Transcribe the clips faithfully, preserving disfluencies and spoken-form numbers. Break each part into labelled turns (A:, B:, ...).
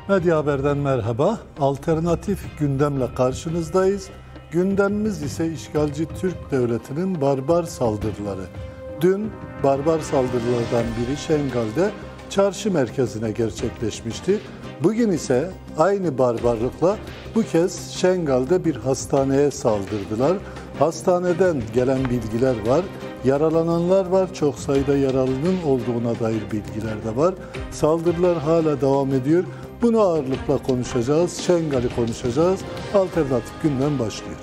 A: Medya Haber'den merhaba. Alternatif gündemle karşınızdayız. Gündemimiz ise işgalci Türk Devleti'nin barbar saldırıları. Dün barbar saldırılardan biri Şengal'de çarşı merkezine gerçekleşmişti. Bugün ise aynı barbarlıkla bu kez Şengal'de bir hastaneye saldırdılar. Hastaneden gelen bilgiler var. Yaralananlar var, çok sayıda yaralının olduğuna dair bilgiler de var. Saldırılar hala devam ediyor. Bunu ağırlıkla konuşacağız, Şengal'i konuşacağız. Alternatif gündem başlıyor.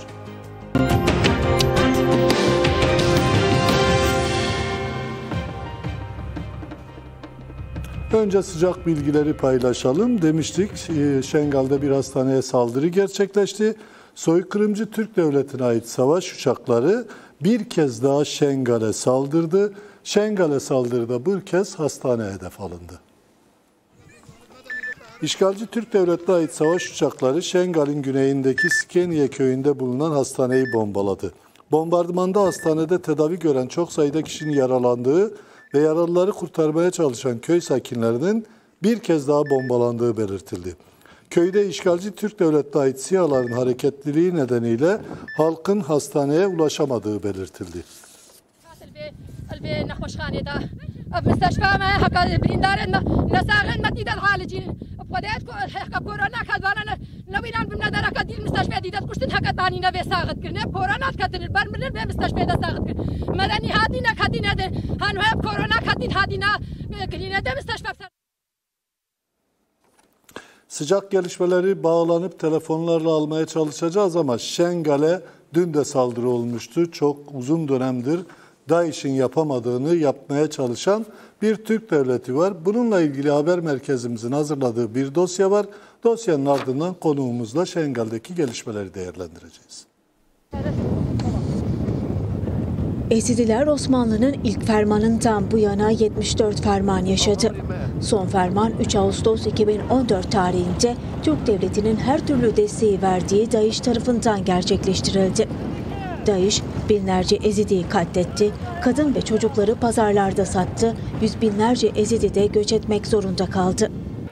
A: Önce sıcak bilgileri paylaşalım. Demiştik, Şengal'de bir hastaneye saldırı gerçekleşti. Soykırımcı Türk Devleti'ne ait savaş uçakları bir kez daha Şengal'e saldırdı. Şengal'e saldırıda bir kez hastaneye hedef alındı. İşgalci Türk Devleti'ne ait savaş uçakları Şengal'in güneyindeki Skeniye köyünde bulunan hastaneyi bombaladı. Bombardımanda hastanede tedavi gören çok sayıda kişinin yaralandığı ve yaralıları kurtarmaya çalışan köy sakinlerinin bir kez daha bombalandığı belirtildi. Köyde işgalci Türk Devleti'ne ait SİHA'ların hareketliliği nedeniyle halkın hastaneye ulaşamadığı belirtildi. Sıcak gelişmeleri bağlanıp telefonlarla almaya çalışacağız ama Şengal'e dün de saldırı olmuştu. Çok uzun dönemdir DAEŞ'in yapamadığını yapmaya çalışan bir Türk devleti var. Bununla ilgili haber merkezimizin hazırladığı bir dosya var. Dosyanın ardından konuğumuzla Şengal'deki gelişmeleri değerlendireceğiz.
B: Ezidiler Osmanlı'nın ilk fermanından bu yana yetmiş dört ferman yaşadı. Son ferman üç Ağustos iki bin on dört tarihinde Türk Devleti'nin her türlü desteği verdiği DAEŞ tarafından gerçekleştirildi. DAEŞ binlerce Ezidi'yi katletti, kadın ve çocukları pazarlarda sattı, yüz binlerce Ezidi de göç etmek zorunda kaldı.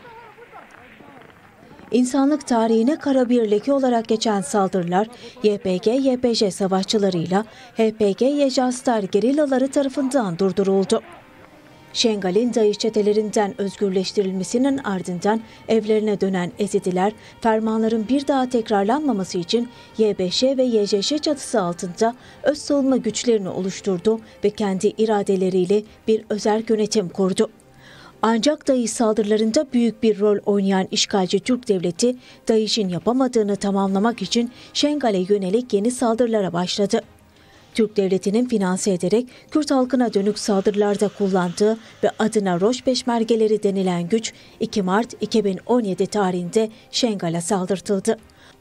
B: İnsanlık tarihine kara bir leke olarak geçen saldırılar Y P G Y P J savaşçılarıyla H P G Y J Astar gerillaları tarafından durduruldu. Şengal'in DAEŞ çetelerinden özgürleştirilmesinin ardından evlerine dönen Ezidiler, fermanların bir daha tekrarlanmaması için Y B Ş ve Y J Ş çatısı altında öz savunma güçlerini oluşturdu ve kendi iradeleriyle bir özerk yönetim kurdu. Ancak DAEŞ saldırılarında büyük bir rol oynayan işgalci Türk Devleti, DAEŞ'in yapamadığını tamamlamak için Şengal'e yönelik yeni saldırılara başladı. Türk Devleti'nin finanse ederek Kürt halkına dönük saldırılarda kullandığı ve adına Roş Peşmergeleri denilen güç iki Mart iki bin on yedi tarihinde Şengal'e saldırtıldı.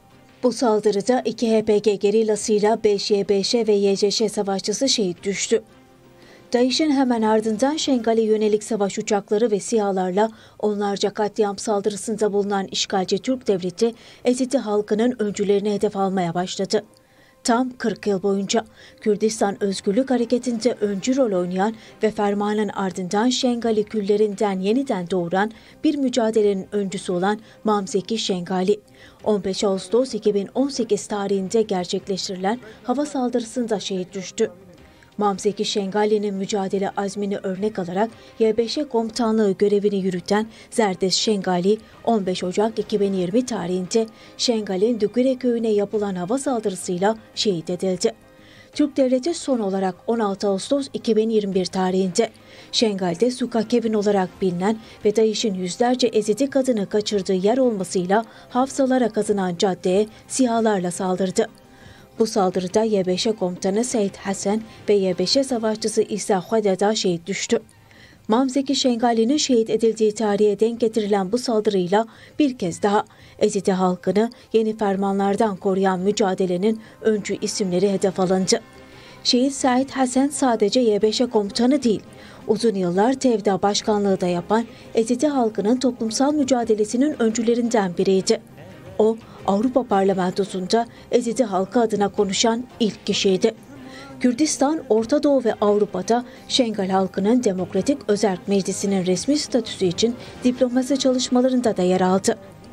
B: Bu saldırıda iki H P G gerillasıyla beş Y B Ş ve Y J Ş savaşçısı şehit düştü. DAEŞ'in hemen ardından Şengal'e yönelik savaş uçakları ve SİHA'larla onlarca katliam saldırısında bulunan işgalci Türk Devleti, Ezidi halkının öncülerini hedef almaya başladı. Tam kırk yıl boyunca Kürdistan Özgürlük Hareketi'nde öncü rol oynayan ve fermanın ardından Şengal'i küllerinden yeniden doğuran bir mücadelenin öncüsü olan Mamzeki Şengali, on beş Ağustos iki bin on sekiz tarihinde gerçekleştirilen hava saldırısında şehit düştü. Mamzeki Şengali'nin mücadele azmini örnek alarak Y B Ş komutanlığı görevini yürüten Zerdes Şengali, on beş Ocak iki bin yirmi tarihinde Şengal'in Düküre köyüne yapılan hava saldırısıyla şehit edildi. Türk Devleti son olarak on altı Ağustos iki bin yirmi bir tarihinde Şengal'de Sukakevin olarak bilinen ve DAEŞ'in yüzlerce Ezidi kadını kaçırdığı yer olmasıyla hafızalara kazınan caddeye SİHA'larla saldırdı. Bu saldırıda Y B Ş komutanı Seyit Hasan ve Y B Ş savaşçısı İsa Khadada şehit düştü. Mamzeki Şengali'nin şehit edildiği tarihe denk getirilen bu saldırıyla bir kez daha Ezidi halkını yeni fermanlardan koruyan mücadelenin öncü isimleri hedef alındı. Şehit Seyit Hasan sadece Y B Ş komutanı değil, uzun yıllar TEVDA başkanlığı da yapan Ezidi halkının toplumsal mücadelesinin öncülerinden biriydi. O, Avrupa Parlamentosu'nda Ezidi halkı adına konuşan ilk kişiydi. Kürdistan, Orta Doğu ve Avrupa'da Şengal halkının Demokratik Özerk Meclisi'nin resmi statüsü için diplomasi çalışmalarında da yer aldı.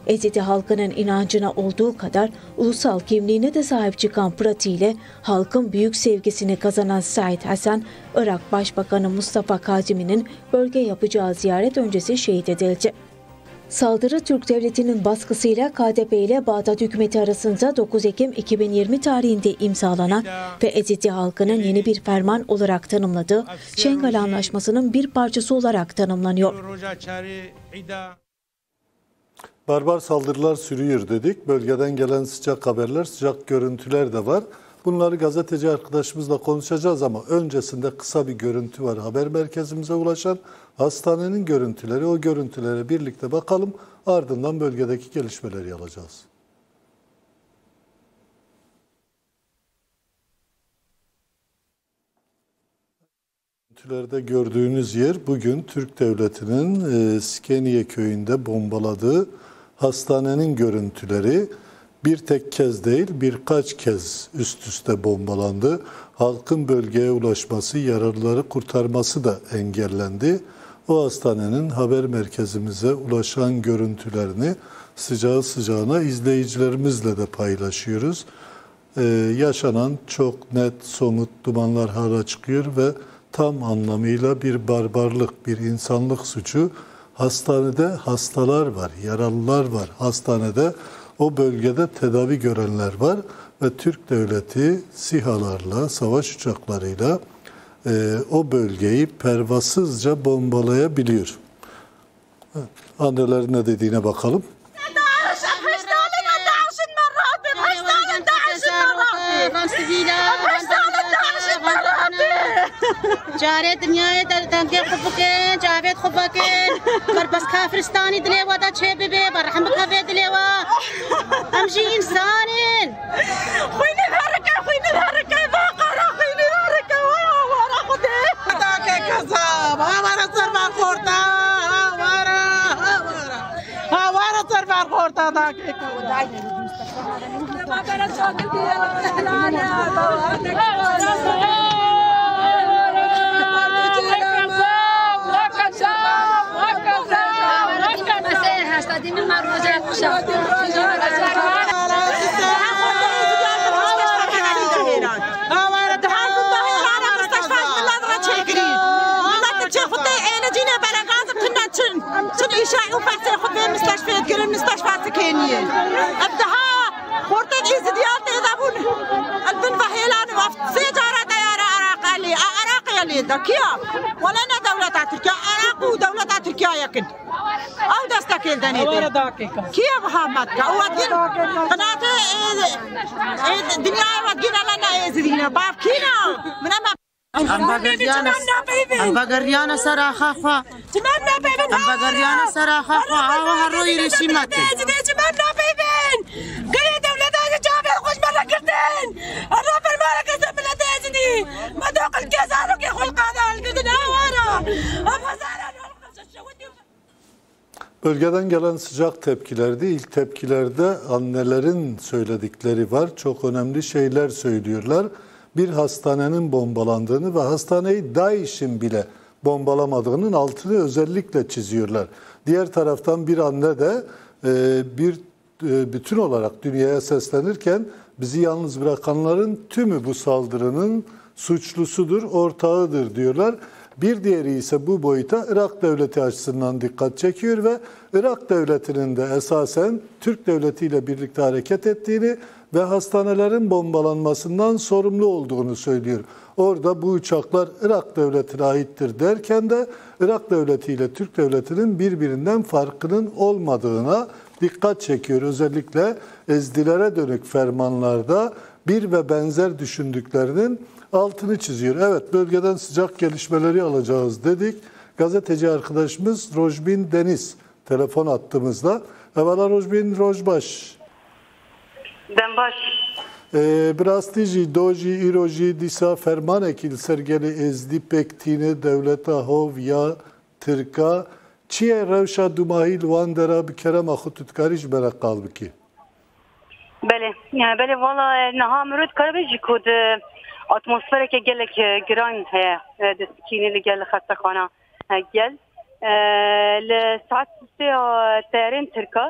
B: Ezidi halkının inancına olduğu kadar ulusal kimliğine de sahip çıkan pratiğiyle halkın büyük sevgisini kazanan Said Hasan, Irak Başbakanı Mustafa Kazimi'nin bölge yapacağı ziyaret öncesi şehit edildi. Saldırı Türk Devleti'nin baskısıyla K D P ile Bağdat hükümeti arasında dokuz Ekim iki bin yirmi tarihinde imzalanan ve Ezidi halkının yeni bir ferman olarak tanımladığı Şengal Anlaşması'nın bir parçası olarak tanımlanıyor.
A: Barbar saldırılar sürüyor dedik. Bölgeden gelen sıcak haberler, sıcak görüntüler de var. Bunları gazeteci arkadaşımızla konuşacağız ama öncesinde kısa bir görüntü var. Haber merkezimize ulaşan hastanenin görüntüleri, o görüntülere birlikte bakalım. Ardından bölgedeki gelişmeleri alacağız. Görüntülerde gördüğünüz yer bugün Türk Devleti'nin e, Skeniye köyünde bombaladığı hastanenin görüntüleri. Bir tek kez değil, birkaç kez üst üste bombalandı. Halkın bölgeye ulaşması, yaralıları kurtarması da engellendi. O hastanenin haber merkezimize ulaşan görüntülerini sıcağı sıcağına izleyicilerimizle de paylaşıyoruz. Ee, yaşanan çok net, somut dumanlar hala çıkıyor ve tam anlamıyla bir barbarlık, bir insanlık suçu. Hastanede hastalar var, yaralılar var. Hastanede o bölgede tedavi görenler var ve Türk Devleti SİHA'larla, savaş uçaklarıyla e, o bölgeyi pervasızca bombalayabiliyor. Evet, annelerin ne dediğine bakalım.
C: جاري دنياي دنقي خبكين جافيت خبكين بربس كافرستاني دليوا دا تشيبي بي برحمك بي دليوا امشي انسانين خويني الهركه خويني الهركه باقره خويني الهركه ورا خدي داك كذاب ورا صربا خورتا ورا ورا ورا صربا خورتا داك ما كانت شوقتي مستشفيات قرن مستشفيات سكينية أبدها خورتين إزديات إذابون البن بحيلان وفت سيجارة ديارة عراقالي عراقية لي تركيا ولا أنا دولة تركيا عراق ودولة تركيا يكن أو دستكيل دنيتي كيا محمد كأودين قناة الدنيا ودينا لنا إزدينا بابكينا من أما أمبغريانا أمبغريانا سراخا خوا أمبغريانا سراخا خوا هوا هروي رشيمات تمامنا بيبين قري دولة داجة جابر خوش مرة قلتين الرب المالك اسم لا تاجني ما دوق الكسار وكي خلق هذا القدن هوارا أفزارا
A: Bölgeden gelen sıcak tepkilerde, ilk tepkilerde annelerin söyledikleri var. Çok önemli şeyler söylüyorlar. Bir hastanenin bombalandığını ve hastaneyi DAEŞ'in bile bombalamadığının altını özellikle çiziyorlar. Diğer taraftan bir anne de e, bir e, bütün olarak dünyaya seslenirken bizi yalnız bırakanların tümü bu saldırının suçlusudur, ortağıdır diyorlar. Bir diğeri ise bu boyuta Irak Devleti açısından dikkat çekiyor ve Irak Devleti'nin de esasen Türk Devleti ile birlikte hareket ettiğini ve hastanelerin bombalanmasından sorumlu olduğunu söylüyor. Orada bu uçaklar Irak Devleti'ne aittir derken de Irak Devleti ile Türk Devleti'nin birbirinden farkının olmadığına dikkat çekiyor. Özellikle Ezdilere dönük fermanlarda bir ve benzer düşündüklerinin altını çiziyor. Evet, bölgeden sıcak gelişmeleri alacağız dedik. Gazeteci arkadaşımız Rojbin Deniz telefon attığımızda. Evvela Rojbin Rojbaş.
D: Denbaş.
A: Brastici, doji, iroji, disa ferman ekil sergeli ezdi pektine devleta hov ya Türka. Çiye revşa dumahil vandera bir kere mahut tutkariş berak kalbi ki.
D: Bele, yani bele valla naha mürüt karabeci kod atmosfere ke gelek gran he deskini li gel hastakhana gel le saat se terin Türka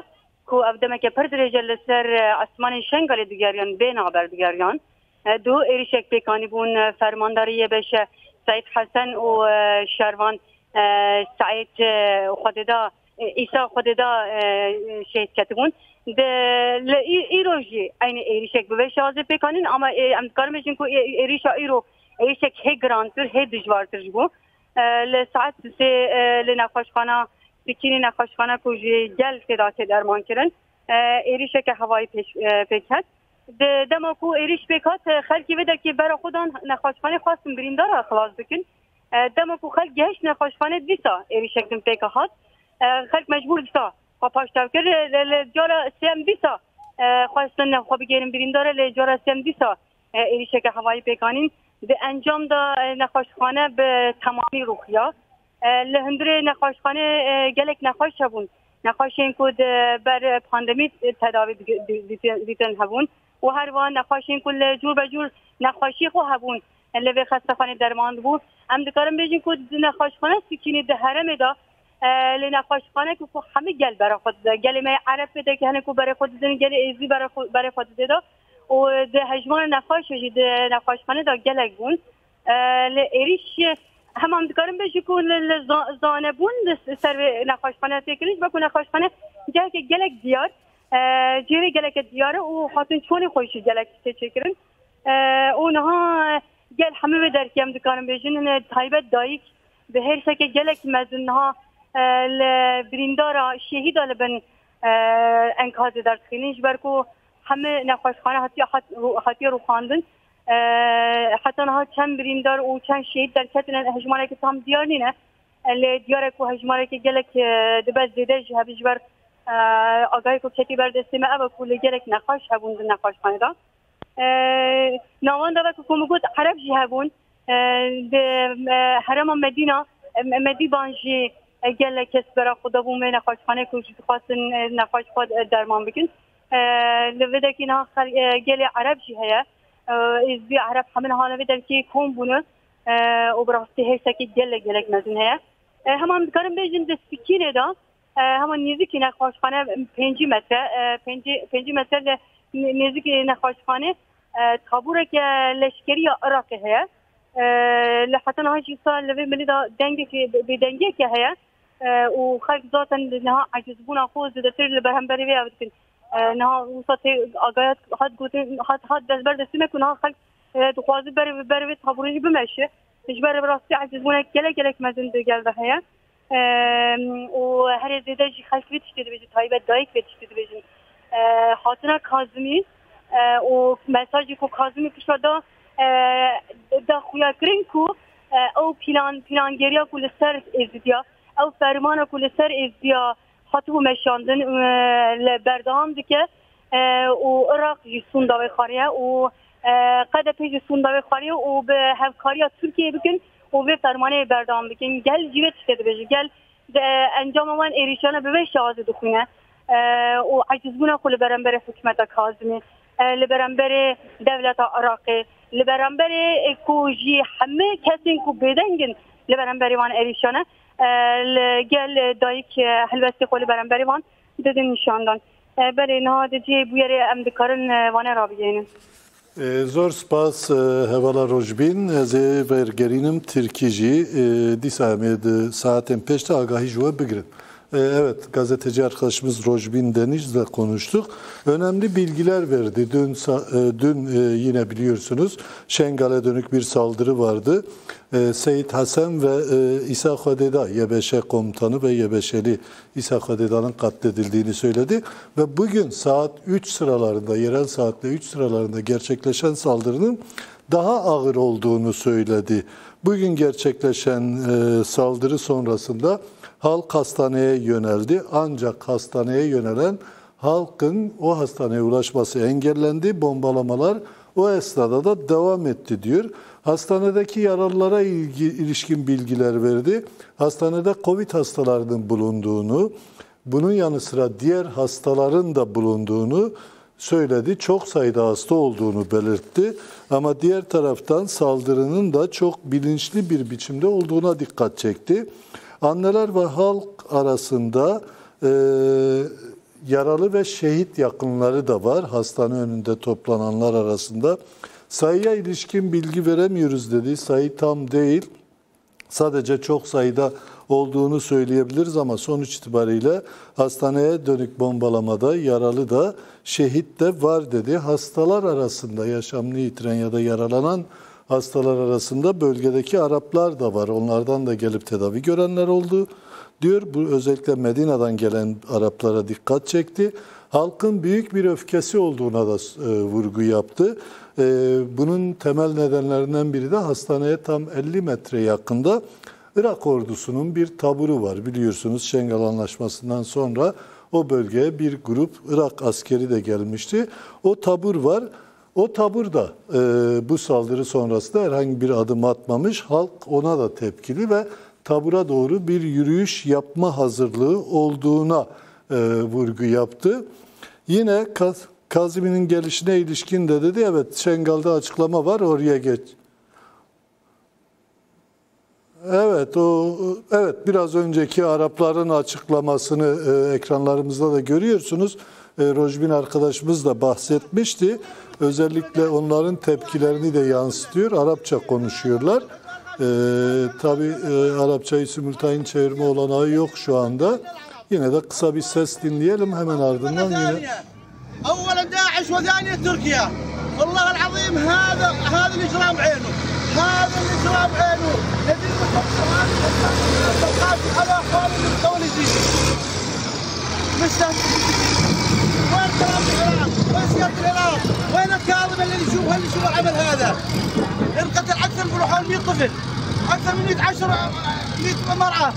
D: کو اف دمک پر درجه لسر اسمان شنگل دیگریان بین آبر دیگریان دو ایریشک پیکانی بون فرمانداری بشه سعید حسن و شروان سعید خوددا ایسا خوددا شهید کتبون ده ایروجی این ایریشک بوش آزه پیکانین اما امکار میشین که ایریشا ایرو ایریشک هی گرانتر هی دجوارتر جبو لساعت سه لنقاشخانه بکینی نقاشخانه که جل تداته درمان کرن ایریشک هوایی پیکت دما کو ایریش پیکات خلکی وده که برای خودان نقاشخانه خواستم بریندار خلاص بکن دما کو خلک گهش نقاشخانه دیسا ایریشک دم پیکه هات خلک مجبور دیسا خوا پاشتاو کرد لجارا سیم دیسا خواستن خوا بگیرن بریندار لجارا سیم دیسا ایریشک هوایی پیکانین به انجام دا نقاشخانه به تمامی روخیا لهندره نقاشخانه گلک نقاش هبون نقاش این کود بر پاندمی تداوی دیتن هبون و هر وان نقاش این کل جور به جور نقاشی خو هبون لوی خستخانه درماند بود ام دکارم بیجین کود نقاشخانه سکینی ده هرم دا لنقاشخانه که همه گل برای خود ده گل می عرب بده که هنه کو برای خود ده گل ایزی برای خود ده دا و ده هجمان نقاش وجی ده نقاشخانه دا گلک بون لئریش همام دکارم بیشی کن زانه بون سر نقاشخانه تکنیش بکن نقاشخانه جایی که گلک دیار جیره گلک دیاره و خاطر چونی خوشی گلک چکرن اونها گل همه به درکی هم دکارم بیشین تایبت دایک به هر شکل گلک مزنها بریندارا شهید لبن انکاز در تخینیش برکو همه نقاشخانه حتی حتی رو خواندن حتی نها چند بریندار و چند شهید در کتن هجمانه که تام دیار نینه لی دیاره که هجمانه که گلک دبز دیده جه بیش بر آگاهی که کتی بر دستی مه او که گلک نقاش هبون در نقاشخانه دا نوان دا که کمو گود عرب جه هبون ده حرم مدینه مدی بانجی گلک کس برا خدا بوم نقاشخانه که خواستن نقاش خود درمان بکن لوده که نه گل عرب جه هیا از بی عرب همه حالا بدن که کم بونه و براستی هست که گل گلک مزن هیا همان دکارم بیجن دستکینه دا همان نزدیک نقاشخانه پنجی متر پنجی متر نزدیک نقاشخانه تابوره که لشکری عراق هیا لحظه نه چیز سال لبی ملی دا دنگی که بدنگی که هیا و خلق ذاتاً نه عجز بونا خوز دتر لبهم بری بیا بدکن نه وسط آگاهات حد گوتن حد حد دست برد سیمه کنه خلق دخوازی بری بری تابوری بمشه تجبر براستی عجز بونا گله گله مزن دگل ده هیا و هر زیده جی خلق ویتش دیده بیشتر تایبت دایک ویتش دیده بیشتر خاطر کاظمی و مساجی کو کاظمی کشور دا دا خویا کرین کو او پلان پلانگریا کل سر ازدیا او فرمان کل سر ازدیا خاطو مشاندن لبردام دیگه و عراق جسون داوی خاریه و قد پیش جسون داوی خاریه و به همکاری ترکیه بکن و به فرمانه بردام بکن گل جیوت شده بشه گل انجام من ایریشانه به وش آزه دخونه و عجزبونه کل برنبر حکمت کاظمی لبرنبر دولت عراقی لبرنبر کوجی همه کسی کو بدنگن لبرنبر وان ایریشانه گل دایک هلوستی خولی برنبری وان دادن نشاندن بله نه دیگه بیاره ام دکارن وانه را بگیریم
A: زور سپاس هوالا روجبین از ورگرینم ترکیجی دیسا امید saatin peşte آگاهی جواب بگیرن. Evet, gazeteci arkadaşımız Rojbin Deniz'le konuştuk. Önemli bilgiler verdi. Dün, dün yine biliyorsunuz Şengal'e dönük bir saldırı vardı. Seyit Hasan ve İsa Khadeda, Yebeşe komutanı ve Yebeşeli İsa Khadeda'nın katledildiğini söyledi. Ve bugün saat üç sıralarında, yerel saatle üç sıralarında gerçekleşen saldırının daha ağır olduğunu söyledi. Bugün gerçekleşen saldırı sonrasında halk hastaneye yöneldi. Ancak hastaneye yönelen halkın o hastaneye ulaşması engellendi. Bombalamalar o esnada da devam etti diyor. Hastanedeki yaralılara ilgi, ilişkin bilgiler verdi. Hastanede Covid hastalarının bulunduğunu, bunun yanı sıra diğer hastaların da bulunduğunu söyledi. Çok sayıda hasta olduğunu belirtti. Ama diğer taraftan saldırının da çok bilinçli bir biçimde olduğuna dikkat çekti. Anneler ve halk arasında e, yaralı ve şehit yakınları da var hastane önünde toplananlar arasında. Sayıya ilişkin bilgi veremiyoruz dedi. Sayı tam değil. Sadece çok sayıda olduğunu söyleyebiliriz ama sonuç itibariyle hastaneye dönük bombalamada yaralı da şehit de var dedi. Hastalar arasında yaşamını yitiren ya da yaralanan hastalar arasında bölgedeki Araplar da var. Onlardan da gelip tedavi görenler oldu diyor. Bu özellikle Medine'den gelen Araplara dikkat çekti. Halkın büyük bir öfkesi olduğuna da e, vurgu yaptı. E, bunun temel nedenlerinden biri de hastaneye tam elli metre yakında Irak ordusunun bir taburu var. Biliyorsunuz Şengal Anlaşması'ndan sonra o bölgeye bir grup Irak askeri de gelmişti. O tabur var. O tabur da e, bu saldırı sonrasında herhangi bir adım atmamış. Halk ona da tepkili ve tabura doğru bir yürüyüş yapma hazırlığı olduğuna e, vurgu yaptı. Yine Kaz Kazimi'nin gelişine ilişkin de dedi, evet Şengal'da açıklama var, oraya geç. Evet, o evet biraz önceki Arapların açıklamasını e, ekranlarımızda da görüyorsunuz. E, Rojbin arkadaşımız da bahsetmişti. Özellikle onların tepkilerini de yansıtıyor. Arapça konuşuyorlar. E, tabii e, Arapçayı simultane çevirme olanağı yok şu anda. Yine de kısa bir ses dinleyelim, hemen ardından yine.
E: أولا داعش وثانيا تركيا والله العظيم هذا هذا الإجرام عينه هذا الإجرام عينه الذي يحط على خالد الطولجي مستهدف وين كلام العراق وين سيادة العراق وين الكاظم الذي يشوف هل يشوف العمل هذا انقتل أكثر من حوالي مئة طفل أكثر من مئة عشر مئة مرأة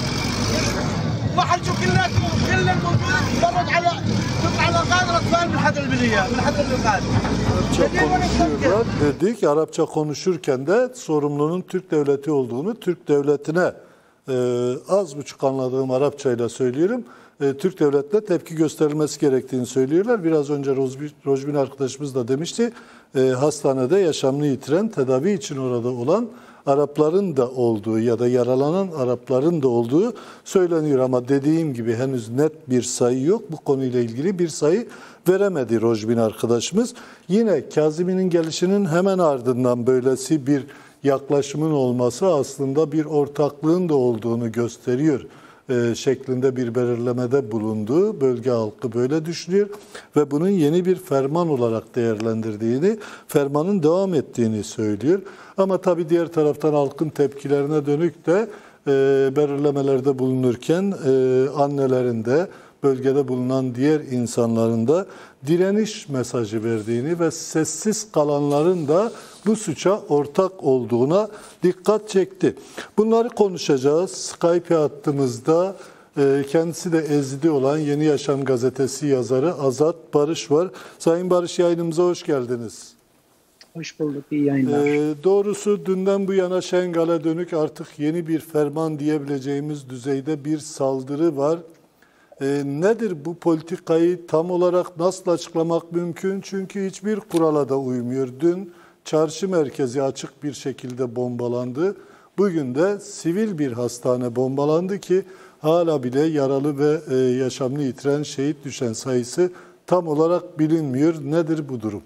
E: وحرجوا كل كل الموجود فرج على على قادر اطفال من حد البليه من حد الانقاذ.
A: Arapça konuşuyorlar dedik. Arapça konuşurken de sorumlunun Türk devleti olduğunu, Türk devletine e, az buçuk anladığım Arapçayla söylüyorum. E, Türk devletine tepki gösterilmesi gerektiğini söylüyorlar. Biraz önce Rojbin, Rojbin arkadaşımız da demişti. E, hastanede yaşamını yitiren, tedavi için orada olan Arapların da olduğu ya da yaralanan Arapların da olduğu söyleniyor ama dediğim gibi henüz net bir sayı yok. Bu konuyla ilgili bir sayı veremedi Rojbin arkadaşımız. Yine Kazimi'nin gelişinin hemen ardından böylesi bir yaklaşımın olması aslında bir ortaklığın da olduğunu gösteriyor e, şeklinde bir belirlemede bulunduğu bölge halkı böyle düşünüyor ve bunun yeni bir ferman olarak değerlendirdiğini, fermanın devam ettiğini söylüyor. Ama tabii diğer taraftan halkın tepkilerine dönük de e, belirlemelerde bulunurken e, annelerin de bölgede bulunan diğer insanların da direniş mesajı verdiğini ve sessiz kalanların da bu suça ortak olduğuna dikkat çekti. Bunları konuşacağız. Skype hattımızda e, kendisi de Ezidi olan Yeni Yaşam gazetesi yazarı Azat Barış var. Sayın Barış, yayınımıza hoş geldiniz.
F: Hoş bulduk, iyi yayınlar.
A: Ee, doğrusu dünden bu yana Şengal'e dönük artık yeni bir ferman diyebileceğimiz düzeyde bir saldırı var. Ee, nedir bu politikayı tam olarak nasıl açıklamak mümkün? Çünkü hiçbir kurala da uymuyor. Dün çarşı merkezi açık bir şekilde bombalandı. Bugün de sivil bir hastane bombalandı ki hala bile yaralı ve e, yaşamını yitiren, şehit düşen sayısı tam olarak bilinmiyor. Nedir bu durum?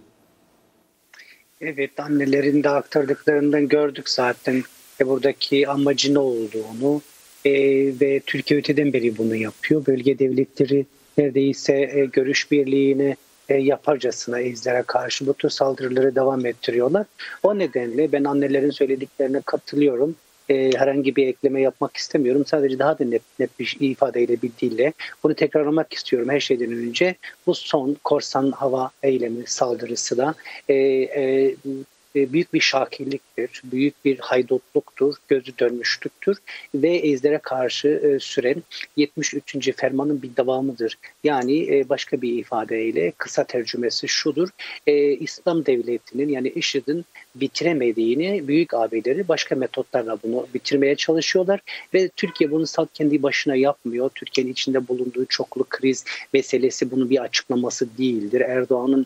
F: Evet, annelerin de aktardıklarından gördük zaten e, buradaki amacı ne olduğunu e, ve Türkiye öteden beri bunu yapıyor. Bölge devletleri neredeyse e, görüş birliğini e, yaparcasına Ezlere karşı bu tür saldırıları devam ettiriyorlar. O nedenle ben annelerin söylediklerine katılıyorum. E, herhangi bir ekleme yapmak istemiyorum. Sadece daha da net, net bir ifadeyle, bir dille bunu tekrarlamak istiyorum her şeyden önce. Bu son korsan hava eylemi saldırısı da e, e, büyük bir şakirliktir, büyük bir haydutluktur, gözü dönmüşlüktür ve Ezlere karşı e, süren yetmiş üçüncü fermanın bir devamıdır. Yani e, başka bir ifadeyle kısa tercümesi şudur: e, İslam devletinin yani IŞİD'in bitiremediğini büyük abileri başka metotlarla bunu bitirmeye çalışıyorlar ve Türkiye bunu sadece kendi başına yapmıyor. Türkiye'nin içinde bulunduğu çoklu kriz meselesi bunun bir açıklaması değildir. Erdoğan'ın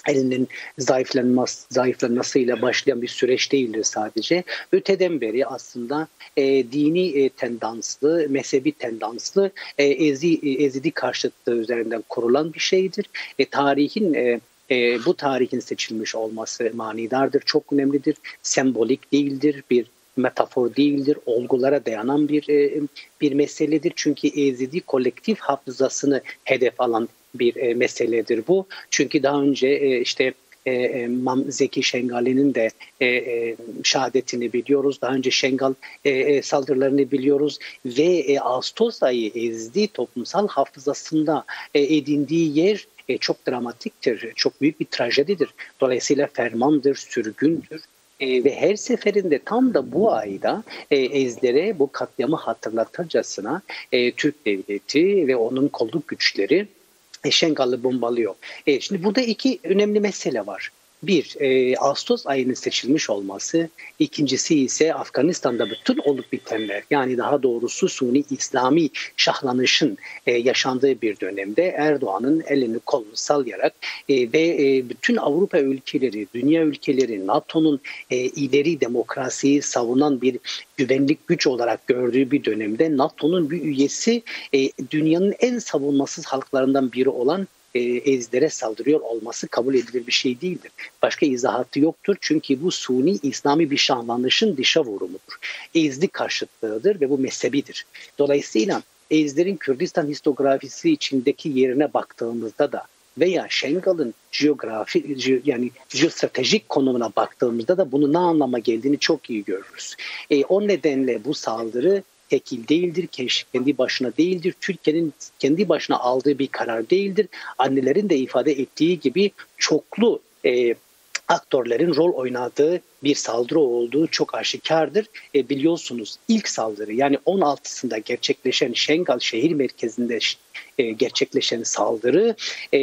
F: elinin zayıflanması, zayıflanmasıyla başlayan bir süreç değildir sadece. Öteden beri aslında e, dini e, tendanslı, mezhebi tendanslı, e, ezi, e, ezidi karşıtlığı üzerinden kurulan bir şeydir. E, tarihin e, e, bu tarihin seçilmiş olması manidardır, çok önemlidir. Sembolik değildir, bir metafor değildir, olgulara dayanan bir e, bir meseledir. Çünkü ezidi kolektif hafızasını hedef alan bir e, meseledir bu. Çünkü daha önce e, işte e, e, Zeki Şengali'nin de e, e, şehadetini biliyoruz. Daha önce Şengal e, e, saldırılarını biliyoruz ve e, Ağustos ayı ezdi toplumsal hafızasında e, edindiği yer e, çok dramatiktir, çok büyük bir trajedidir. Dolayısıyla fermandır, sürgündür. E, ve her seferinde tam da bu ayda e, Ezlere bu katliamı hatırlatırcasına e, Türk Devleti ve onun kolluk güçleri e, Şengal'ı bombalıyor. E, şimdi burada iki önemli mesele var. Bir, e, Ağustos ayının seçilmiş olması. İkincisi ise Afganistan'da bütün olup bitenler, yani daha doğrusu Suni İslami şahlanışın e, yaşandığı bir dönemde Erdoğan'ın elini kolunu sallayarak e, ve e, bütün Avrupa ülkeleri, dünya ülkeleri, NATO'nun e, ileri demokrasiyi savunan bir güvenlik güç olarak gördüğü bir dönemde NATO'nun bir üyesi e, dünyanın en savunmasız halklarından biri olan E, Ezlere saldırıyor olması kabul edilir bir şey değildir. Başka izahatı yoktur. Çünkü bu Suni İslami bir şahlanışın dışa vurumudur. Ezdi karşıtlığıdır ve bu mezhebidir. Dolayısıyla Ezlerin Kürdistan historiografisi içindeki yerine baktığımızda da veya Şengal'ın jeografi yani jeostratejik konumuna baktığımızda da bunun ne anlama geldiğini çok iyi görürüz. E, o nedenle bu saldırı tekil değildir, kendi başına değildir, Türkiye'nin kendi başına aldığı bir karar değildir. Annelerin de ifade ettiği gibi çoklu e, aktörlerin rol oynadığı bir saldırı olduğu çok aşikardır. E, biliyorsunuz ilk saldırı, yani on altısında gerçekleşen Şengal şehir merkezinde e, gerçekleşen saldırı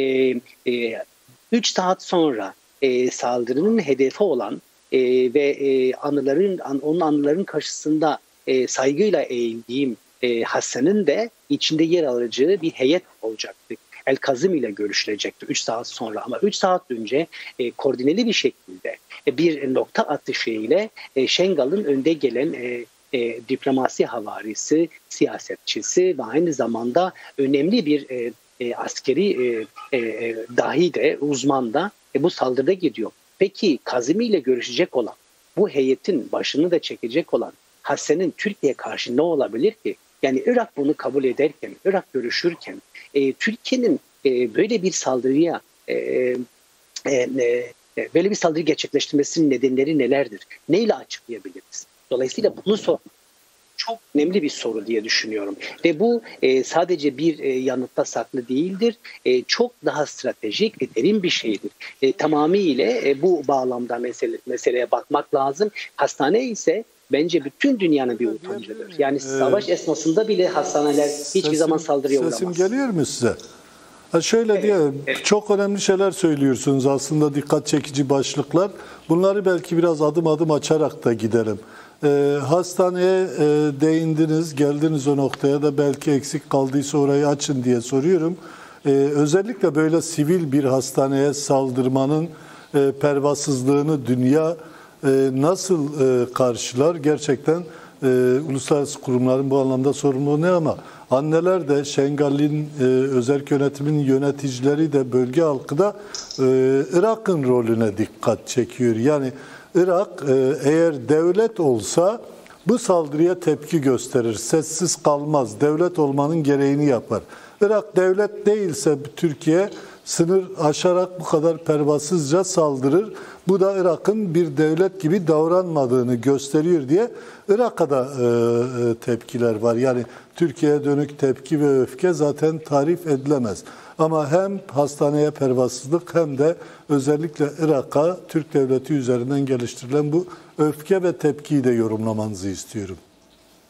F: üç e, saat sonra e, saldırının hedefi olan e, ve e, anıların an, onun anıların karşısında E, saygıyla eğildiğim e, Hasan'ın da içinde yer alacağı bir heyet olacaktı. El Kazım ile görüşülecekti üç saat sonra, ama üç saat önce e, koordineli bir şekilde e, bir nokta atışı ile e, Şengal'ın önde gelen e, e, diplomasi havarisi, siyasetçisi ve aynı zamanda önemli bir e, e, askeri e, e, dahi de, uzman da e, bu saldırıda gidiyor. Peki Kazım ile görüşecek olan, bu heyetin başını da çekecek olan Hasan'ın Türkiye'ye karşı ne olabilir ki? Yani Irak bunu kabul ederken, Irak görüşürken e, Türkiye'nin e, böyle bir saldırıya e, e, e, böyle bir saldırı gerçekleştirmesinin nedenleri nelerdir? Neyle açıklayabiliriz? Dolayısıyla bunu sor çok önemli bir soru diye düşünüyorum. Ve bu e, sadece bir e, yanıtta saklı değildir. E, çok daha stratejik ve derin bir şeydir. E, tamamıyla e, bu bağlamda mesele, meseleye bakmak lazım. Hastane ise bence bütün dünyanın bir utancıdır. Yani savaş ee, esnasında bile hastaneler hiçbir sesim, zaman saldırıya uğramaz.
A: Sesim geliyor mu size? Ha şöyle evet, diyelim, evet. Çok önemli şeyler söylüyorsunuz aslında, dikkat çekici başlıklar. Bunları belki biraz adım adım açarak da gidelim. Ee, hastaneye e, değindiniz, geldiniz o noktaya da, belki eksik kaldıysa orayı açın diye soruyorum. Ee, özellikle böyle sivil bir hastaneye saldırmanın e, pervasızlığını dünya e, nasıl e, karşılar? Gerçekten e, uluslararası kurumların bu anlamda sorumluluğu ne, ama anneler de, Şengal'in e, özerk yönetiminin yöneticileri de, bölge halkı da e, Irak'ın rolüne dikkat çekiyor. Yani Irak e, eğer devlet olsa bu saldırıya tepki gösterir, sessiz kalmaz, devlet olmanın gereğini yapar. Irak devlet değilse Türkiye sınır aşarak bu kadar pervasızca saldırır. Bu da Irak'ın bir devlet gibi davranmadığını gösteriyor diye Irak'a da e, tepkiler var. Yani Türkiye'ye dönük tepki ve öfke zaten tarif edilemez. Ama hem hastaneye pervasızlık hem de özellikle Irak'a Türk devleti üzerinden geliştirilen bu öfke ve tepkiyi de yorumlamanızı istiyorum.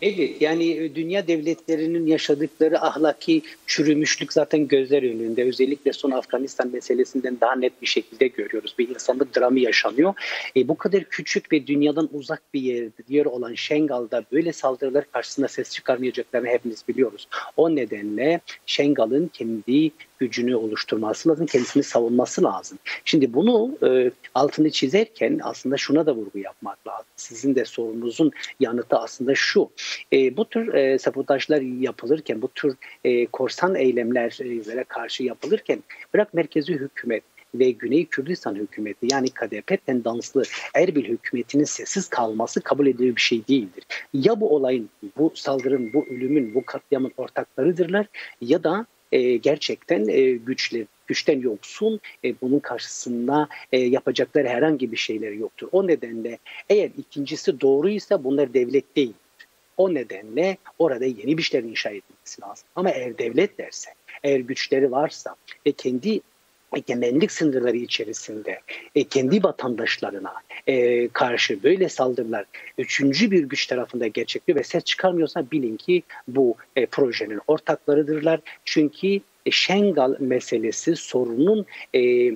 F: Evet, yani dünya devletlerinin yaşadıkları ahlaki çürümüşlük zaten gözler önünde. Özellikle son Afganistan meselesinden daha net bir şekilde görüyoruz. Bir insanlık dramı yaşanıyor. E, bu kadar küçük ve dünyadan uzak bir yer, yer olan Şengal'da böyle saldırılar karşısında ses çıkarmayacaklarını hepimiz biliyoruz. O nedenle Şengal'ın kendi gücünü oluşturması lazım, kendisini savunması lazım. Şimdi bunu e, altını çizerken aslında şuna da vurgu yapmak lazım. Sizin de sorunuzun yanıtı aslında şu. E, bu tür e, sabotajlar yapılırken, bu tür e, korsan eylemlere karşı yapılırken bırak merkezi hükümet ve Güney Kürdistan hükümeti yani K D P tendanslı Erbil hükümetinin sessiz kalması kabul edilir bir şey değildir. Ya bu olayın, bu saldırının, bu ölümün, bu katliamın ortaklarıdırlar ya da e, gerçekten e, güçlü, güçten yoksun, e, bunun karşısında e, yapacakları herhangi bir şeyleri yoktur. O nedenle eğer ikincisi doğruysa bunlar devlet değil. O nedenle orada yeni bir şeyler inşa edilmesi lazım. Ama eğer devlet derse, eğer güçleri varsa ve kendi egemenlik sınırları içerisinde e, kendi vatandaşlarına e, karşı böyle saldırılar üçüncü bir güç tarafında gerçekleşiyor ve ses çıkarmıyorsa bilin ki bu e, projenin ortaklarıdırlar. Çünkü e, Şengal meselesi sorunun e,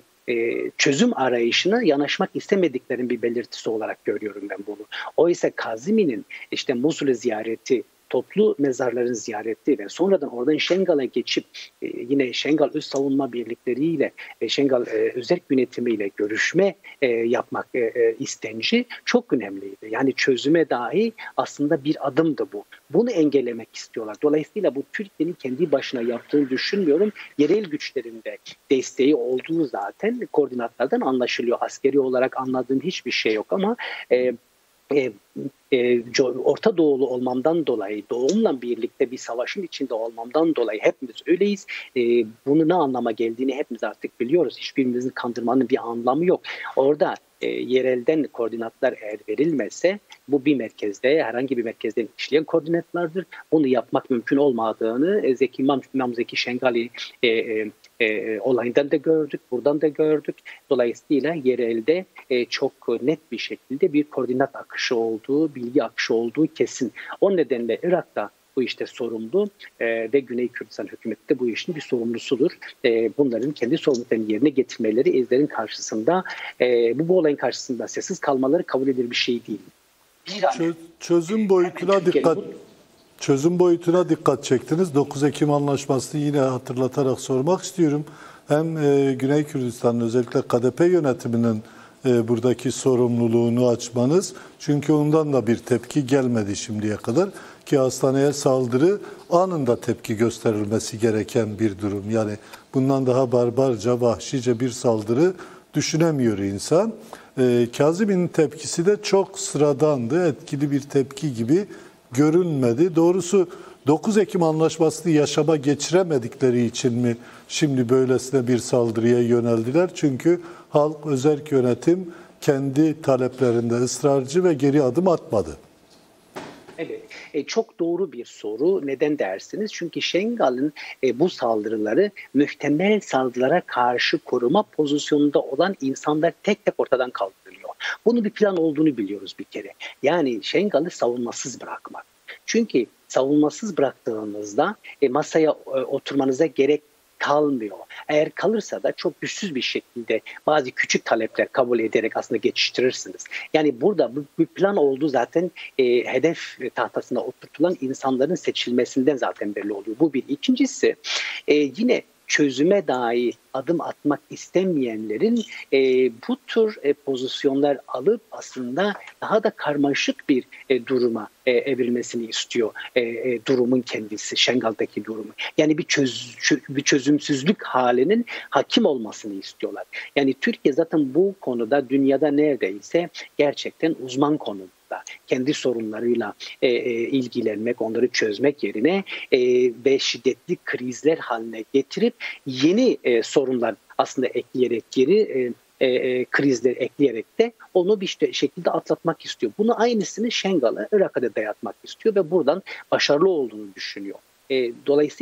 F: e, çözüm arayışına yanaşmak istemediklerinin bir belirtisi olarak görüyorum ben bunu. Oysa Kazimi'nin işte Musul'u ziyareti, toplu mezarların ziyareti ve sonradan oradan Şengal'a geçip e, yine Şengal Öz Savunma Birlikleriyle ve Şengal e, Özerk Yönetimiyle görüşme e, yapmak e, e, istenci çok önemliydi. Yani çözüme dahi aslında bir adımdı bu. Bunu engellemek istiyorlar. Dolayısıyla bu Türkiye'nin kendi başına yaptığını düşünmüyorum. Yerel güçlerinde desteği olduğu zaten koordinatlardan anlaşılıyor. Askeri olarak anladığım hiçbir şey yok ama e, E, e, Orta Doğulu olmamdan dolayı, doğumla birlikte bir savaşın içinde olmamdan dolayı hepimiz öyleyiz. E, bunu ne anlama geldiğini hepimiz artık biliyoruz. Hiçbirimizin kandırmanın bir anlamı yok. Orada e, yerelden koordinatlar eğer verilmezse bu bir merkezde, herhangi bir merkezden işleyen koordinatlardır. Bunu yapmak mümkün olmadığını e, Zeki İmam, İmam Zeki Şengali e, e, E, olayından da gördük, buradan da gördük. Dolayısıyla yerelde e, çok net bir şekilde bir koordinat akışı olduğu, bilgi akışı olduğu kesin. O nedenle Irak'ta bu işte sorumlu e, ve Güney Kürdistan hükümeti de bu işin bir sorumlusudur. E, bunların kendi sorumluluklarını yerine getirmeleri, ezlerin karşısında, e, bu, bu olayın karşısında sessiz kalmaları kabul edilir bir şey değil.
A: Çö- çözüm boyutuna dikkat Çözüm boyutuna dikkat çektiniz. dokuz Ekim Anlaşması'nı yine hatırlatarak sormak istiyorum. Hem e, Güney Kürdistan'ın özellikle K D P yönetiminin e, buradaki sorumluluğunu açmanız. Çünkü ondan da bir tepki gelmedi şimdiye kadar. Ki hastaneye saldırı anında tepki gösterilmesi gereken bir durum. Yani bundan daha barbarca, vahşice bir saldırı düşünemiyor insan. E, Kazimi'nin tepkisi de çok sıradandı. Etkili bir tepki gibi görünmedi. Doğrusu dokuz Ekim Anlaşması'nı yaşama geçiremedikleri için mi şimdi böylesine bir saldırıya yöneldiler? Çünkü halk, özerk yönetim kendi taleplerinde ısrarcı ve geri adım atmadı.
F: Evet, e, çok doğru bir soru. Neden dersiniz? Çünkü Şengal'ın e, bu saldırıları muhtemel saldırılara karşı koruma pozisyonunda olan insanlar tek tek ortadan kaldırılıyor. Bunun bir plan olduğunu biliyoruz bir kere. Yani Şengal'ı savunmasız bırakmak. Çünkü savunmasız bıraktığınızda e, masaya e, oturmanıza gerek kalmıyor. Eğer kalırsa da çok güçsüz bir şekilde bazı küçük talepler kabul ederek aslında geçiştirirsiniz. Yani burada bir plan olduğu zaten e, hedef tahtasına oturtulan insanların seçilmesinden zaten belli oluyor. Bu bir. İkincisi e, yine çözüme dair adım atmak istemeyenlerin e, bu tür e, pozisyonlar alıp aslında daha da karmaşık bir e, duruma e, evrilmesini istiyor e, e, durumun kendisi, Şengal'daki durumu. Yani bir, çöz, bir çözümsüzlük halinin hakim olmasını istiyorlar. Yani Türkiye zaten bu konuda dünyada neredeyse gerçekten uzman konuda. Kendi sorunlarıyla e, e, ilgilenmek, onları çözmek yerine e, ve şiddetli krizler haline getirip yeni e, sorunlar aslında ekleyerek geri e, e, e, krizler ekleyerek de onu bir işte, şekilde atlatmak istiyor. Bunu aynısını Şengal'a, Irak'a da dayatmak istiyor ve buradan başarılı olduğunu düşünüyor. E, dolayısıyla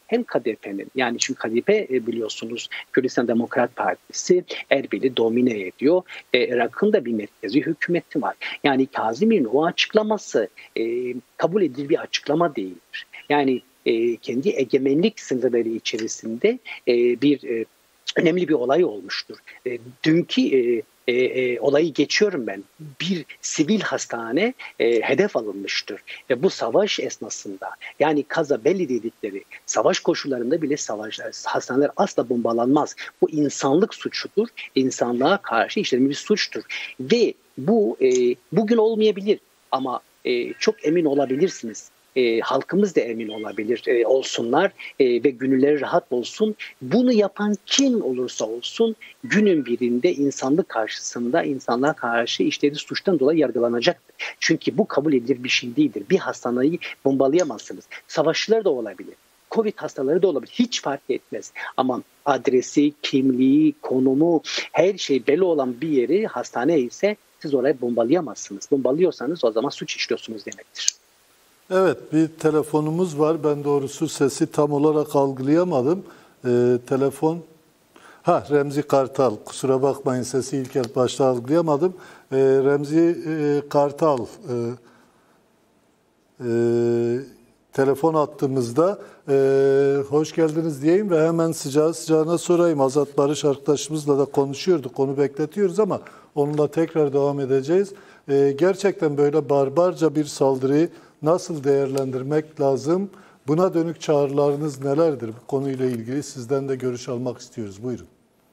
F: hem K D P'nin, yani çünkü K D P biliyorsunuz Kürdistan Demokrat Partisi Erbil'i domine ediyor. E, Irak'ın da bir merkezi hükümeti var. Yani Kazımir'in o açıklaması e, kabul edilir bir açıklama değildir. Yani e, kendi egemenlik sınırları içerisinde e, bir e, önemli bir olay olmuştur. E, dünkü e, E, e, olayı geçiyorum ben. Bir sivil hastane e, hedef alınmıştır. Ve bu savaş esnasında, yani kaza belli dedikleri savaş koşullarında bile savaş, hastaneler asla bombalanmaz. Bu insanlık suçudur. İnsanlığa karşı işlenmiş bir suçtur. Ve bu e, bugün olmayabilir ama e, çok emin olabilirsiniz. E, halkımız da emin olabilir e, olsunlar e, ve gönülleri rahat olsun. Bunu yapan kim olursa olsun günün birinde insanlık karşısında insanlığa karşı işlediği suçtan dolayı yargılanacaktır. Çünkü bu kabul edilir bir şey değildir. Bir hastaneyi bombalayamazsınız. Savaşçılar da olabilir. Covid hastaları da olabilir. Hiç fark etmez. Ama adresi, kimliği, konumu, her şey belli olan bir yeri hastane ise siz orayı bombalayamazsınız. Bombalıyorsanız o zaman suç işliyorsunuz demektir.
A: Evet, bir telefonumuz var. Ben doğrusu sesi tam olarak algılayamadım. Ee, telefon... Ha, Remzi Kartal. Kusura bakmayın, sesi ilk başta algılayamadım. Ee, Remzi e, Kartal e, e, telefon attığımızda e, hoş geldiniz diyeyim ve hemen sıcağı sıcağına sorayım. Azat Barış arkadaşımızla da konuşuyorduk. Onu bekletiyoruz ama onunla tekrar devam edeceğiz. E, gerçekten böyle barbarca bir saldırıyı nasıl değerlendirmek lazım? Buna dönük çağrılarınız nelerdir? Bu konuyla ilgili sizden de görüş almak istiyoruz. Buyurun.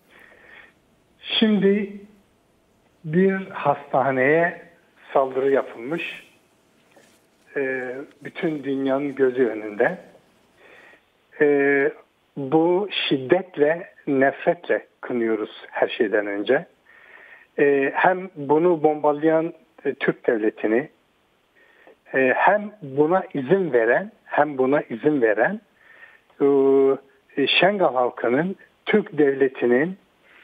G: Şimdi bir hastaneye saldırı yapılmış. Ee, bütün dünyanın gözü önünde. Ee, bu şiddetle, nefretle kınıyoruz her şeyden önce. Ee, hem bunu bombalayan e, Türk devletini, hem buna izin veren hem buna izin veren Şengal halkının Türk devletinin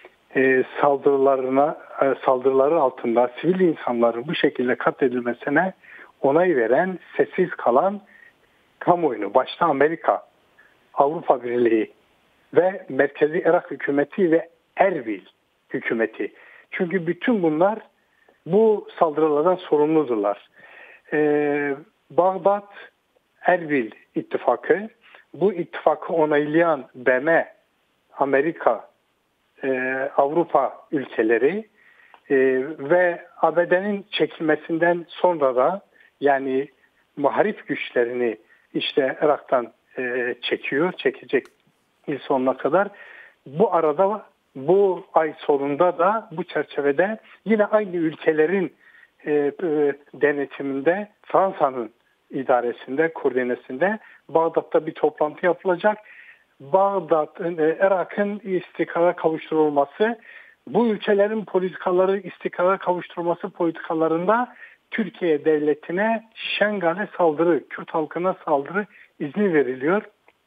G: saldırılarına saldırıları altında sivil insanların bu şekilde katledilmesine onay veren, sessiz kalan kamuoyunu, başta Amerika, Avrupa Birliği ve Merkezi Irak hükümeti ve Erbil hükümeti. Çünkü bütün bunlar bu saldırılardan sorumludurlar. Ee, Bağdat Erbil ittifakı, bu ittifakı onaylayan B M, Amerika, e, Avrupa ülkeleri e, ve A B D'nin çekilmesinden sonra da, yani muharip güçlerini işte Irak'tan e, çekiyor, çekecek yıl sonuna kadar. Bu arada bu ay sonunda da bu çerçevede yine aynı ülkelerin E, e, denetiminde, Fransa'nın idaresinde, koordinesinde Bağdat'ta bir toplantı yapılacak. Bağdat, e, Irak'ın istikrara kavuşturulması, bu ülkelerin politikaları istikrara kavuşturulması politikalarında Türkiye devletine Şengal'e saldırı, Kürt halkına saldırı izni veriliyor.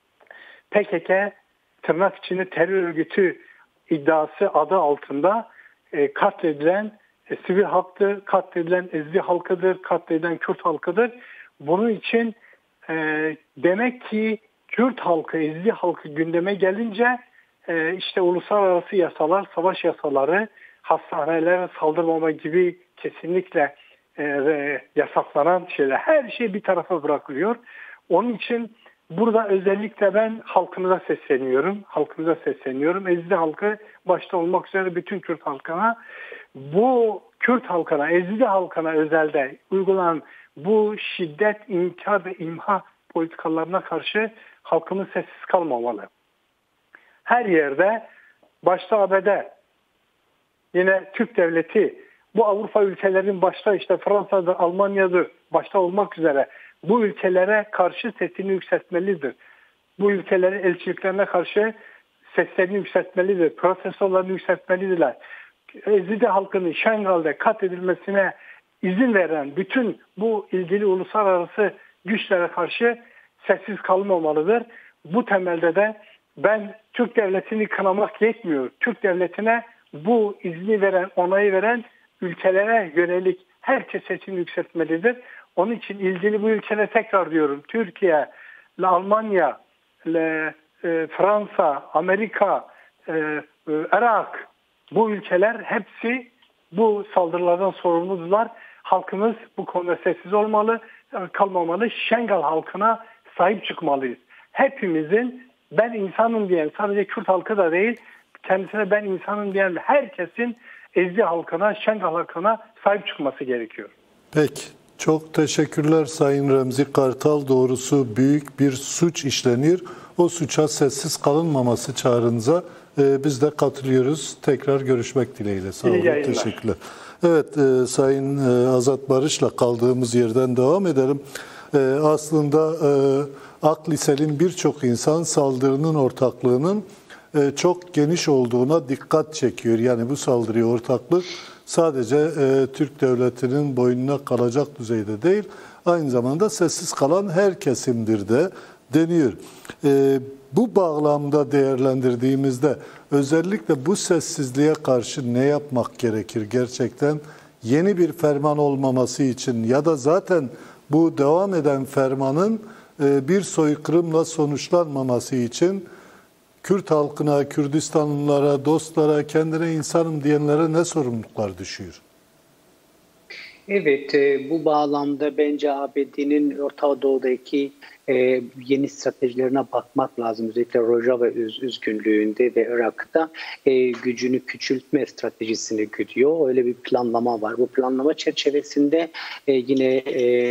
G: P K K tırnak içinde terör örgütü iddiası adı altında e, katledilen E, sivil halktır, katledilen Ezdi halkıdır, katledilen Kürt halkıdır. Bunun için e, demek ki Kürt halkı, Ezdi halkı gündeme gelince e, işte uluslararası yasalar, savaş yasaları, hastanelere saldırmama gibi kesinlikle e, yasaklanan şeyler, her şey bir tarafa bırakılıyor. Onun için burada özellikle ben halkımıza sesleniyorum, halkımıza sesleniyorum. Ezdi halkı başta olmak üzere bütün Kürt halkına, bu Kürt halkına, Ezidi halkına özelde uygulanan bu şiddet, inkar ve imha politikalarına karşı halkımız sessiz kalmamalı. Her yerde, başta A B D, yine Türk devleti, bu Avrupa ülkelerin başta işte Fransa'dır, Almanya'dır başta olmak üzere bu ülkelere karşı sesini yükseltmelidir. Bu ülkelerin elçiliklerine karşı seslerini yükseltmelidir, protestolarını yükseltmelidirler. Ezidi halkının Şengal'de katledilmesine izin veren bütün bu ilgili uluslararası güçlere karşı sessiz kalmamalıdır. Bu temelde de ben Türk devletini kınamak yetmiyor. Türk devletine bu izni veren, onayı veren ülkelere yönelik herkes sesini yükseltmelidir. Onun için ilgili bu ülkelere tekrar diyorum, Türkiye, Almanya, e, Fransa, Amerika, e, e, Irak, bu ülkeler hepsi bu saldırılardan sorumludular. Halkımız bu konuda sessiz olmalı, kalmamalı. Şengal halkına sahip çıkmalıyız. Hepimizin ben insanım diyen, sadece Kürt halkı da değil, kendisine ben insanım diyen herkesin Ezdi halkına, Şengal halkına sahip çıkması gerekiyor.
A: Peki. Çok teşekkürler Sayın Remzi Kartal. Doğrusu büyük bir suç işleniyor. O suça sessiz kalınmaması çağrınıza e, biz de katılıyoruz. Tekrar görüşmek dileğiyle. Sağ olun. Teşekkürler. Evet, e, Sayın e, Azat Barış'la kaldığımız yerden devam edelim. E, aslında e, akli selim birçok insan saldırının ortaklığının e, çok geniş olduğuna dikkat çekiyor. Yani bu saldırıya ortaklık sadece e, Türk devletinin boynuna kalacak düzeyde değil, aynı zamanda sessiz kalan her kesimdir de deniyor. E, bu bağlamda değerlendirdiğimizde özellikle bu sessizliğe karşı ne yapmak gerekir gerçekten? Yeni bir ferman olmaması için ya da zaten bu devam eden fermanın e, bir soykırımla sonuçlanmaması için Kürt halkına, Kürdistanlılara, dostlara, kendine insanım diyenlere ne sorumluluklar düşüyor?
F: Evet, bu bağlamda bence A B D'nin Orta Doğu'daki yeni stratejilerine bakmak lazım. Özellikle Rojava üzgünlüğünde ve Irak'ta gücünü küçültme stratejisini güdüyor. Öyle bir planlama var. Bu planlama çerçevesinde yine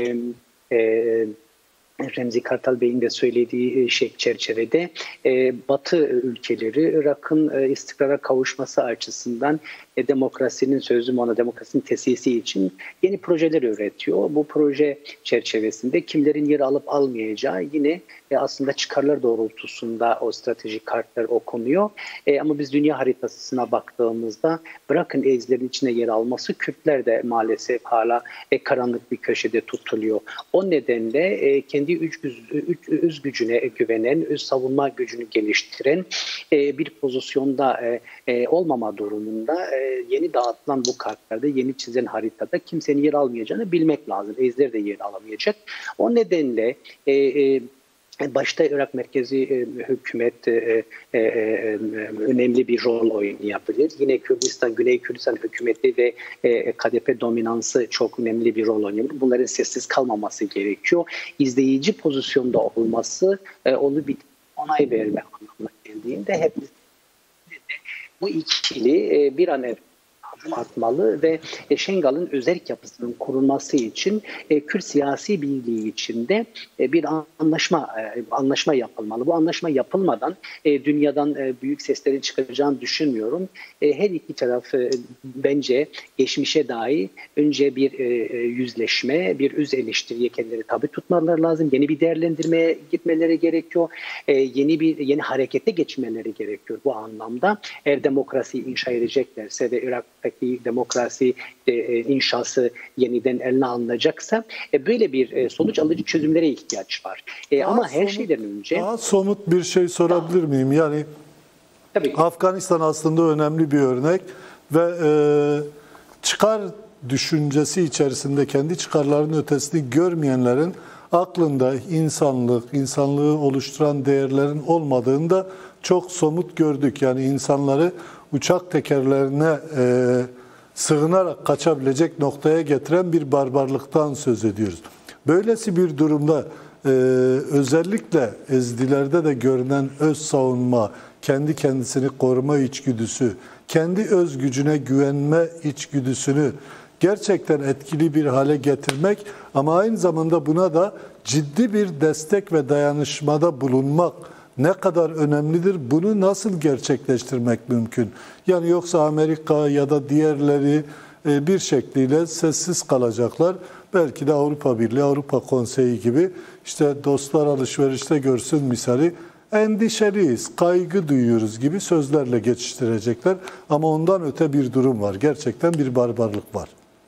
F: Remzi Kartal Bey'in de söylediği şey çerçevede e, Batı ülkeleri Irak'ın e, istikrara kavuşması açısından e, demokrasinin sözüm ona demokrasinin tesisi için yeni projeler üretiyor. Bu proje çerçevesinde kimlerin yer alıp almayacağı yine e, aslında çıkarlar doğrultusunda o stratejik kartlar okunuyor. E, ama biz dünya haritasına baktığımızda bırakın Ezdilerin içine yer alması, Kürtler de maalesef hala e, karanlık bir köşede tutuluyor. O nedenle e, kendi öz gücüne güvenen, öz savunma gücünü geliştiren bir pozisyonda olmama durumunda yeni dağıtılan bu kartlarda, yeni çizilen haritada kimsenin yer almayacağını bilmek lazım. Ezler de yer alamayacak. O nedenle başta Irak merkezi e, hükümet e, e, e, önemli bir rol oynayabilir. Yine Kürdistan, Güney Kürdistan hükümeti ve e, K D P dominansı çok önemli bir rol oynayabilir. Bunların sessiz kalmaması gerekiyor. İzleyici pozisyonda olması, e, onu bir onay verme anlamına geldiğinde hep bu ikili e, bir an evvel artmalı ve Şengal'ın özerk yapısının kurulması için e, Kürt siyasi birliği içinde e, bir anlaşma e, anlaşma yapılmalı. Bu anlaşma yapılmadan e, dünyadan e, büyük seslerin çıkacağını düşünmüyorum. E, her iki taraf e, bence geçmişe dair önce bir e, yüzleşme, bir öz eleştiriye kendileri tabi tutmaları lazım. Yeni bir değerlendirmeye gitmeleri gerekiyor. E, yeni bir yeni harekete geçmeleri gerekiyor bu anlamda. Eğer demokrasiyi inşa edeceklerse ve Irak'ta demokrasi e, inşası yeniden eline alınacaksa e, böyle bir e, sonuç alıcı çözümlere ihtiyaç var. E, ama her somut, şeyden önce...
A: Daha somut bir şey sorabilir miyim? Yani tabii ki. Afganistan aslında önemli bir örnek ve e, çıkar düşüncesi içerisinde kendi çıkarlarının ötesini görmeyenlerin aklında insanlık, insanlığı oluşturan değerlerin olmadığını da çok somut gördük. Yani insanları uçak tekerlerine e, sığınarak kaçabilecek noktaya getiren bir barbarlıktan söz ediyoruz. Böylesi bir durumda e, özellikle Ezdilerde de görünen öz savunma, kendi kendisini koruma içgüdüsü, kendi öz gücüne güvenme içgüdüsünü gerçekten etkili bir hale getirmek ama aynı zamanda buna da ciddi bir destek ve dayanışmada bulunmak ne kadar önemlidir? Bunu nasıl gerçekleştirmek mümkün? Yani yoksa Amerika ya da diğerleri bir şekliyle sessiz kalacaklar. Belki de Avrupa Birliği, Avrupa Konseyi gibi işte dostlar alışverişte görsün misali endişeliyiz, kaygı duyuyoruz gibi sözlerle geçiştirecekler. Ama ondan öte bir durum var. Gerçekten bir barbarlık var.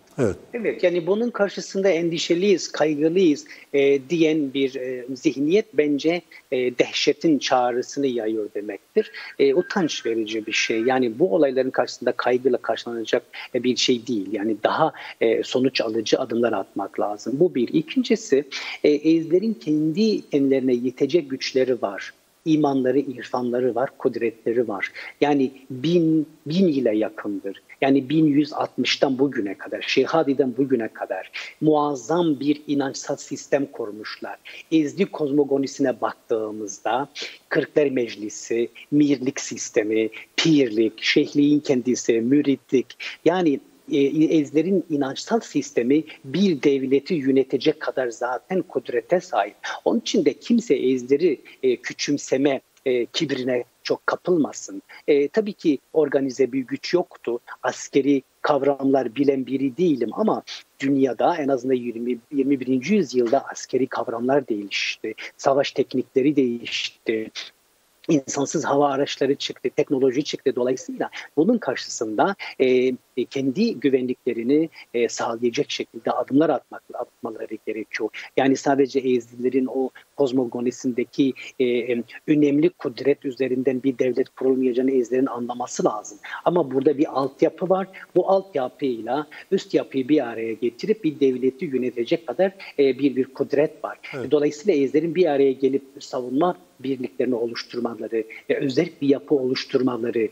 A: Evet.
F: Evet, yani bunun karşısında endişeliyiz, kaygılıyız e, diyen bir e, zihniyet bence e, dehşetin çağrısını yayıyor demektir. E, utanç verici bir şey. Yani bu olayların karşısında kaygıyla karşılanacak e, bir şey değil. Yani daha e, sonuç alıcı adımlar atmak lazım. Bu bir. İkincisi, e, Ezler'in kendi kendilerine yetecek güçleri var. İmanları, irfanları var, kudretleri var. Yani bin, bin yıla yakındır. Yani bin yüz altmıştan bugüne kadar, Şehadi'den bugüne kadar muazzam bir inançsal sistem kurmuşlar. Ezdi kozmogonisine baktığımızda Kırklar Meclisi, mirlik sistemi, pirlik, şeyhliğin kendisi, müritlik, yani Ezler'in inançsal sistemi bir devleti yönetecek kadar zaten kudrete sahip. Onun için de kimse Ezler'i e, küçümseme e, kibrine çok kapılmasın. E, tabii ki organize bir güç yoktu. Askeri kavramlar bilen biri değilim ama dünyada en azından yirmi, yirmi birinci yüzyılda askeri kavramlar değişti. Savaş teknikleri değişti. İnsansız hava araçları çıktı, teknoloji çıktı. Dolayısıyla bunun karşısında e, kendi güvenliklerini e, sağlayacak şekilde adımlar atmak, atmaları gerekiyor. Yani sadece Ezdilerin o kozmogonisindeki e, önemli kudret üzerinden bir devlet kurulmayacağını Ezdilerin anlaması lazım. Ama burada bir altyapı var. Bu altyapıyla üst yapıyı bir araya getirip bir devleti yönetecek kadar e, bir bir kudret var. Evet. Dolayısıyla Ezdilerin bir araya gelip savunma birliklerini oluşturmaları, özel bir yapı oluşturmaları,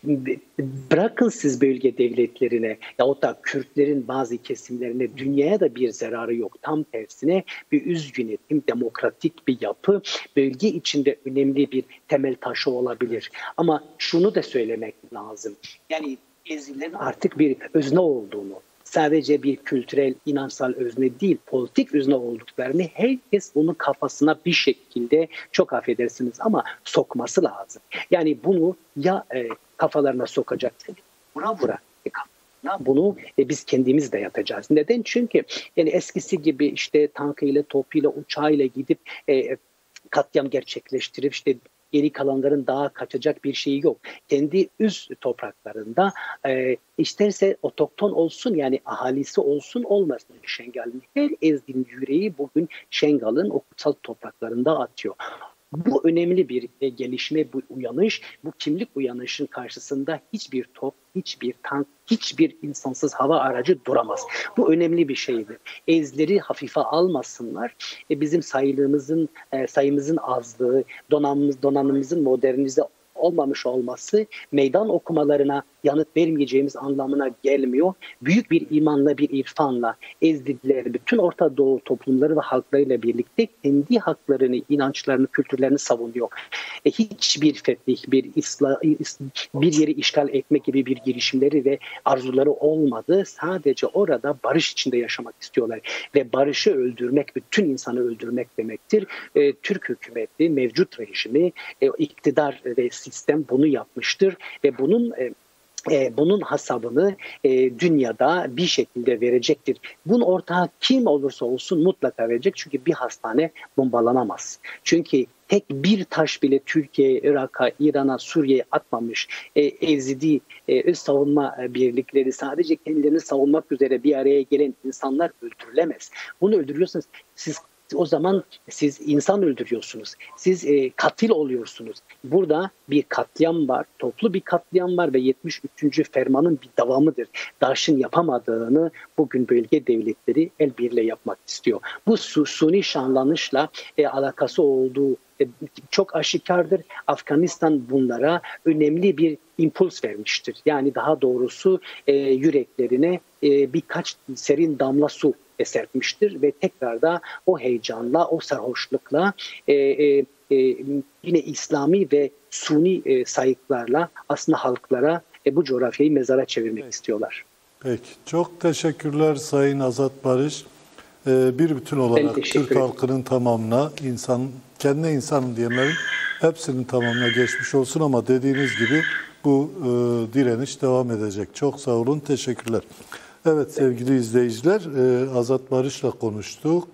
F: bırakın siz bölge devletlerine yahut da Kürtlerin bazı kesimlerine, dünyaya da bir zararı yok. Tam tersine bir üst yönetim, demokratik bir yapı bölge içinde önemli bir temel taşı olabilir. Ama şunu da söylemek lazım. Yani Ezdilerin artık bir özne olduğunu, sadece bir kültürel, inançsal özne değil, politik özne olduklarını herkes onun kafasına bir şekilde, çok affedersiniz ama sokması lazım. Yani bunu ya e, kafalarına sokacaksın, vura vura e, kafasına, bunu e, biz kendimiz de yapacağız. Neden? Çünkü yani eskisi gibi işte tankıyla, topuyla, uçağıyla gidip e, katliam gerçekleştirip işte geri kalanların daha kaçacak bir şeyi yok. Kendi üst topraklarında e, isterse otokton olsun, yani ahalisi olsun olmasın Şengal'in. Her Ezdi'nin yüreği bugün Şengal'ın o kutsal topraklarında atıyor. Bu önemli bir e, gelişme, bu uyanış, bu kimlik uyanışın karşısında hiçbir top, hiçbir tank, hiçbir insansız hava aracı duramaz. Bu önemli bir şeydir. Ezleri hafife almasınlar. E, bizim sayılığımızın, e, sayımızın azlığı, donanımız, donanımımızın modernize olmamış olması meydan okumalarına yanıt vermeyeceğimiz anlamına gelmiyor. Büyük bir imanla, bir irfanla Ezdiler bütün Orta Doğu toplumları ve halklarıyla birlikte kendi haklarını, inançlarını, kültürlerini savunuyor. E, hiçbir fetih, bir isla, bir yeri işgal etmek gibi bir girişimleri ve arzuları olmadı. Sadece orada barış içinde yaşamak istiyorlar. Ve barışı öldürmek, bütün insanı öldürmek demektir. E, Türk hükümeti, mevcut rejimi, e, iktidar ve sistem bunu yapmıştır. Ve bunun e, E, bunun hesabını e, dünyada bir şekilde verecektir. Bunun ortağı kim olursa olsun mutlaka verecek. Çünkü bir hastane bombalanamaz. Çünkü tek bir taş bile Türkiye, Irak'a, İran'a, Suriye'ye atmamış e, Ezidi e, öz savunma birlikleri, sadece kendilerini savunmak üzere bir araya gelen insanlar öldürülemez. Bunu öldürüyorsanız siz o zaman siz insan öldürüyorsunuz. Siz e, katil oluyorsunuz. Burada bir katliam var, toplu bir katliam var ve yetmiş üçüncü fermanın bir devamıdır. DAEŞ'in yapamadığını bugün bölge devletleri el birliğiyle yapmak istiyor. Bu su, suni şanlanışla e, alakası olduğu e, çok aşikardır. Afganistan bunlara önemli bir impuls vermiştir. Yani daha doğrusu e, yüreklerine e, birkaç serin damla su serpmiştir ve tekrar da o heyecanla, o sarhoşlukla e, e, e, yine İslami ve Suni e, sayıklarla aslında halklara e, bu coğrafyayı mezara çevirmek Peki. istiyorlar.
A: Peki. Çok teşekkürler Sayın Azat Barış. Ee, bir bütün olarak Türk halkının tamamına, insan, kendi insanım diyenlerin hepsinin tamamına geçmiş olsun ama dediğiniz gibi bu e, direniş devam edecek. Çok sağ olun, teşekkürler. Evet sevgili izleyiciler, Azat Barış'la konuştuk.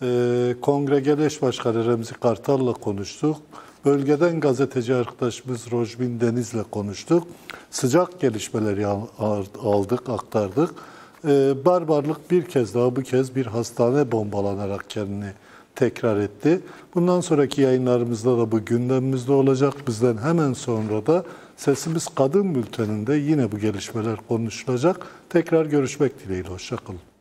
A: Kongre Genel Başkanı Remzi Kartal'la konuştuk. Bölgeden gazeteci arkadaşımız Rojbin Deniz'le konuştuk. Sıcak gelişmeleri aldık, aktardık. Ee, barbarlık bir kez daha bu kez bir hastane bombalanarak kendini tekrar etti. Bundan sonraki yayınlarımızda da bu gündemimizde olacak. Bizden hemen sonra da Sesimiz Kadın Bülteni'nde yine bu gelişmeler konuşulacak. Tekrar görüşmek dileğiyle. Hoşça kalın.